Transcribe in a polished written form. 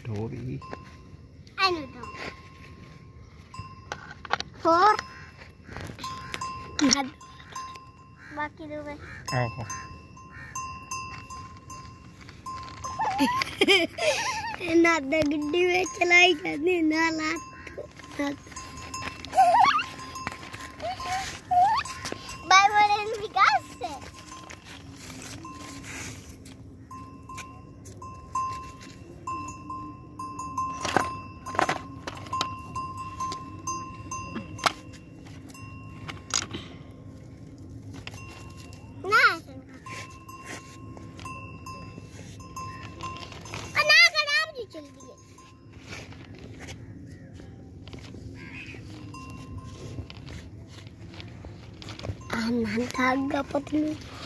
Tori. I know that. 4. बाकी दो में ना गड्डी में चलाई करनी ना लात बाय बाय विकास से Anak agak potong.